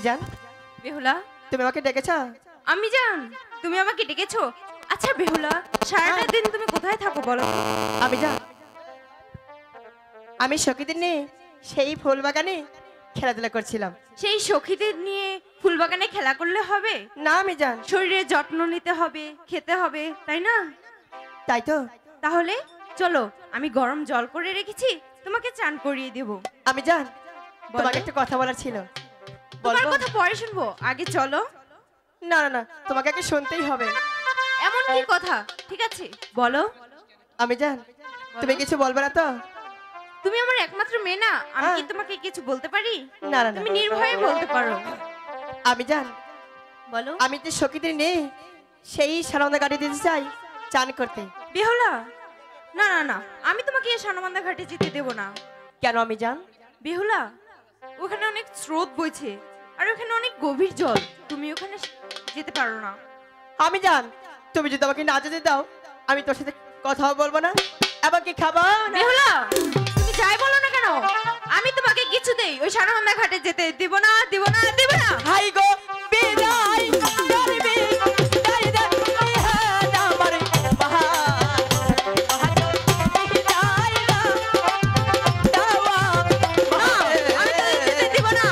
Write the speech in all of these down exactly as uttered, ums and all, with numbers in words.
জান বেহুলা তুমি আমাকে ডেকেছ? আমি জান তুমি আমাকে ডেকেছো? আচ্ছা বেহুলা সারাটা দিন তুমি কোথায় থাকো বলো তো? আমি জান আমি সখীদের নিয়ে সেই ফুল বাগানে খেলাধুলা করছিলাম। সেই সখীদের নিয়ে ফুলবাগানে খেলা করলে হবে না আমি জান, শরীরের যত্ন নিতে হবে, খেতে হবে, তাই না? তাই তো। তাহলে চলো আমি গরম জল করে রেখেছি, তোমাকে চান করিয়ে দেব। আমি জান বলো। তোমাকে একটা কথা বলার ছিল। তোমার বলবো? কথা পরে শুনবো, আগে চলো। না না না তোমাকে আগে শুনতেই হবে। এমন কি কথা? ঠিক আছে বলো। আমি জান তুমি কিছু বলবে না তো? তুমি আমার একমাত্র মেয়ে না, আমি কি হ্যাঁ। তোমাকে কিছু বলতে পারি? না না না তুমি নির্ভয়ে বলতে পারো। আমি জান বলো। আমি যে সখীদের নিয়ে সেই সানন্দা গাড়ি দিতে চাই চান করতে। বেহুলা না না না, আমি তোমাকে এই সানবান্ধা ঘাটে যেতে দেব না। কেন আমি জান? বেহুলা ওখানে অনেক স্রোত বইছে আর ওখানে অনেক গভীর জল, তুমি ওখানে যেতে পারো না। আমি জান তুমি যদি আমাকে না যেতে দাও আমি তোর সাথে কথাও বলবো না, এমনকি খাবো না। বেহুলা তুমি যাই বলো না কেন, আমি তোমাকে কিছুতেই ওই সানবান্ধা ঘাটে যেতে দেব না, দেব না, দেব না। হাই গো বিদায় করবে দাই দাই ইহান আমার মহান মহান বিদায় দাও দাওয়া না, আমি তোকে যেতে দেব না।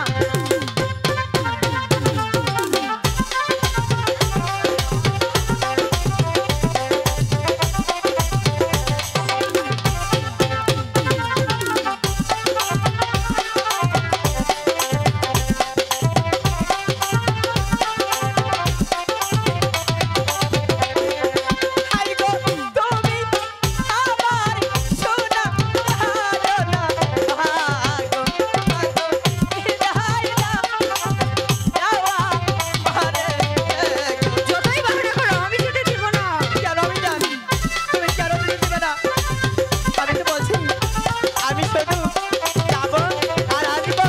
হাই গো তুমি আমার সোনা হারানা ভাগো ভাগো বিদায় দাও দাওয়া মারে যতই বাহানা করো আমি যেতে দেব না। কেন আমি জানি তুমি কেন দিতে দিবে না? আমি তো বলছি আমি শুধু যাবো আর আসবো।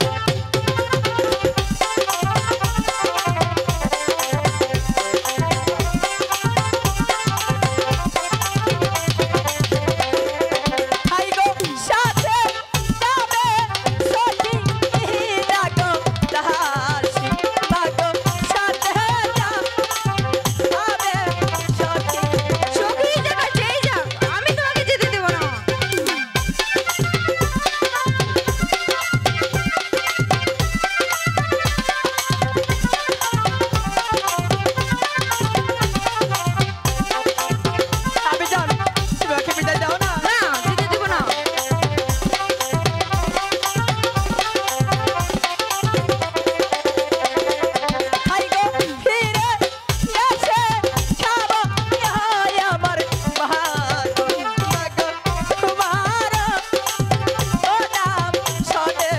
হাই গো সাথে যাবে সখী রাগো দাসী ভাগো সাথে যাবে সখী। সখী যাক আর যেই যাক, আমি তোমাকে যেতে দেব না। আমি জান তুমি ওকে বিদায় দাও না। না, যেতে দেব না। হাই গো ফিরে এসে খাবো ইহাই আমার ভাগ্য ভাগ্য তোমার ও নাম শোনে।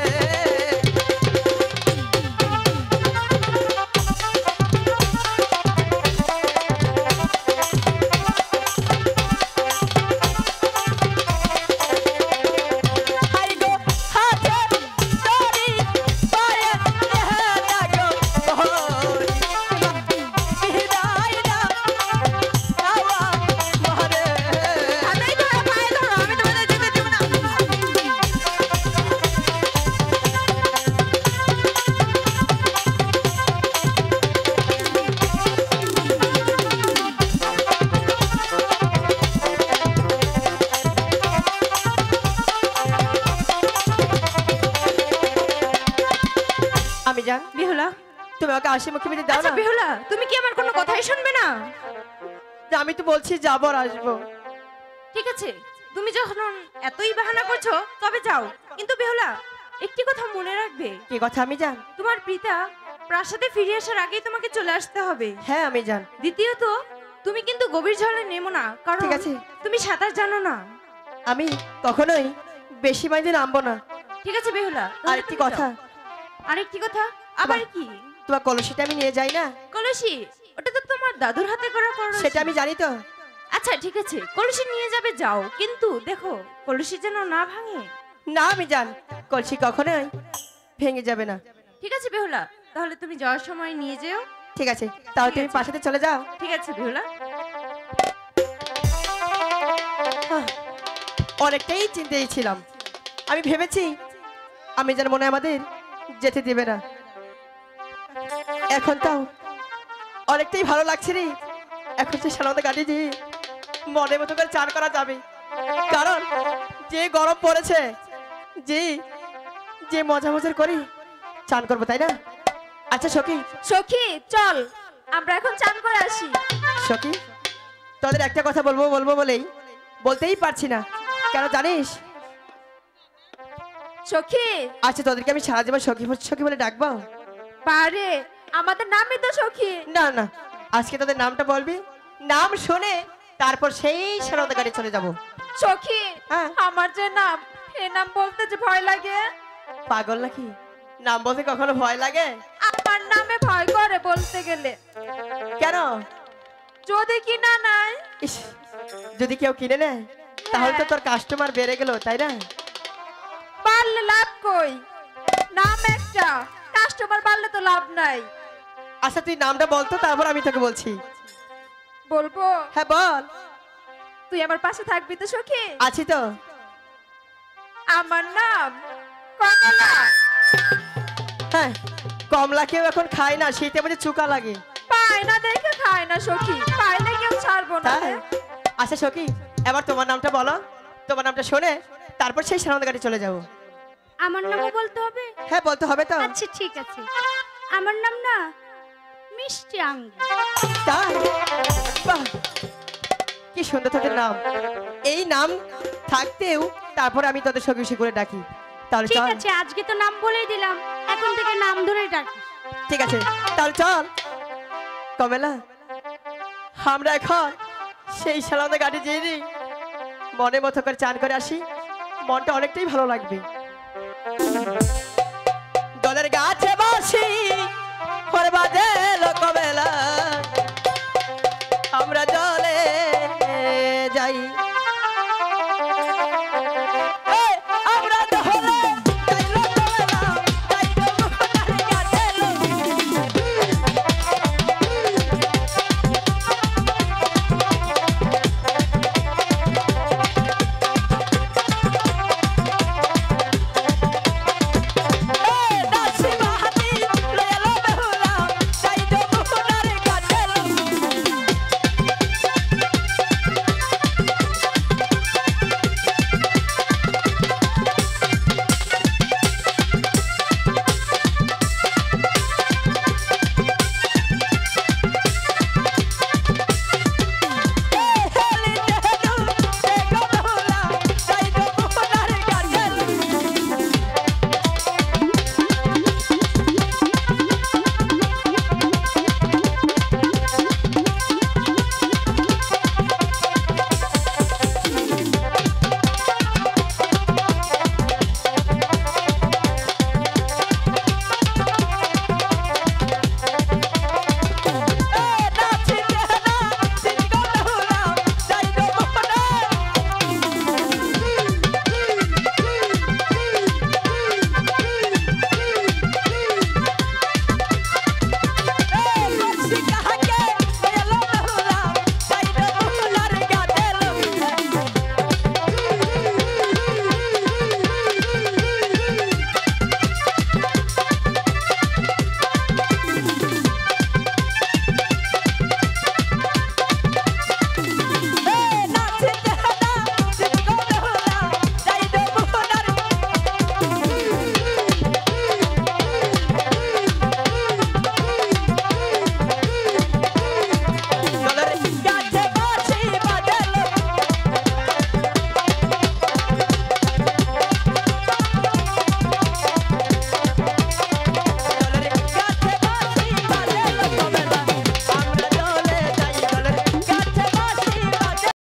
হাই গো হাতে দড়ি পায়ে লাগো হরি বিদায় দাও দাওয়া মহারে। হাতেই ধরো, পায়ে ধরো, আমি তোমাদের যেতে দেব না। আমি জান বেহুলা তুমি আমাকে হাসি মুখে বিদায় দাও আচ্ছা না। বেহুলা তুমি কি আমার কোনো কথাই শুনবে না? যে আমি তো বলছি যাবো আর আসবো। ঠিক আছে তুমি যখন এতই বাহানা করছো তবে যাও, কিন্তু বেহুলা একটি কথা মনে রাখবে, কি কথা আমি জান? তোমার পিতা প্রাসাদে ফিরে আসার আগেই তোমাকে চলে আসতে হবে। হ্যাঁ আমি জান। দ্বিতীয়ত তুমি কিন্তু গভীর জলে নেমো না, কারণ ঠিক আছে। তুমি সাঁতার জানো না। আমি কখনোই বেশি মাইনে নামবো না। ঠিক আছে বেহুলা তাহলে আরেকটি তুমি কথা যাও। আরেকটি কথা আবার তোমার- কি? তোমার কলসিটা আমি নিয়ে যাই না, কলসি ওটা তো তোমার দাদুর হাতে করা কলসি। সেটা আমি জানি তো। আচ্ছা ঠিক আছে কলসি নিয়ে যাবে যাও, কিন্তু দেখো কলসি যেন না ভাঙে। না আমি জান কলসি কখনোই ভেঙে যাবে না। ঠিক আছে বেহুলা তাহলে তুমি যাওয়ার সময় নিয়ে যেও। ঠিক আছে তাহলে ঠিক তুমি আছে। পাশাতে চলে যাও। ঠিক আছে বেহুলা। আহ, অনেকটাই চিন্তায় ছিলাম। আমি ভেবেছি আমি যেন মনে হয় আমাদের যেতে দেবে না, এখন তাও অনেকটাই ভালো লাগছে রে। এখন সে সালাদা গাড়ি দিয়ে মনের মতো করে চান করা যাবে, কারণ যে গরম পড়েছে, যে যে মজা মজা করি চান করবো, তাই না? আচ্ছা সখী, সখী চল আমরা এখন চান করে আসি। সখী তোদের একটা কথা বলবো বলবো বলেই বলতেই পারছি না, কেন জানিস? সখী আচ্ছা তোদেরকে আমি সারা জীবন সখী সখী বলে ডাকবো? পারে, আমাদের নামই তো সখী। না না, আজকে তোদের নামটা বলবি, নাম শুনে তারপর সেই সারদা গাড়ি চলে যাব। সখী হ্যাঁ। আমার যে নাম, এ নাম বলতে যে ভয় লাগে। পাগল নাকি? নাম বলতে কখনো ভয় লাগে? আমার নামে ভয় করে বলতে গেলে। কেন? যদি কি না নাই, ইস, যদি কেউ কিনে নেয় তাহলে তো তোর কাস্টমার বেড়ে গেল, তাই না? বাড়লে লাভ কই? নাম একটা, কাস্টমার বাড়লে তো লাভ নাই। আচ্ছা তুই নামটা বলতো, তারপর আমি তোকে বলছি। বলবো? হ্যাঁ বল। তুই আমার পাশে থাকবি তো সখী? আছি তো। আমার নাম কমলা। হ্যাঁ, কমলা কেউ এখন খায় না, শীতে মধ্যে চুকা লাগে। পায় না দেখে খায় না সখী, পাইলে কেউ ছাড়বো না। তাই? আচ্ছা সখী, এবার তোমার নামটা বলো, তোমার নামটা শুনে তারপর সেই সারদা গাড়ি চলে যাব। আমার নামও বলতে হবে? হ্যাঁ বলতে হবে তো। আচ্ছা ঠিক আছে, আমার নাম না মিষ্টি আঙ্গুর। তাই? বাহ, কি সুন্দর তোদের নাম। এই নাম থাকতেও তারপরে আমি তোদের সখী সখী করে ডাকি, তাহলে ঠিক চল। আছে, আজকে তো নাম বলেই দিলাম, এখন থেকে নাম ধরেই ডাকিস। ঠিক আছে তাহলে চল। কমলা, আমরা এখন সেই সালাদা গাড়ি যেয়ে দিই, মনের মতো করে চান করে আসি, মনটা অনেকটাই ভালো লাগবে। দলের গাছে বসি ওর বাজে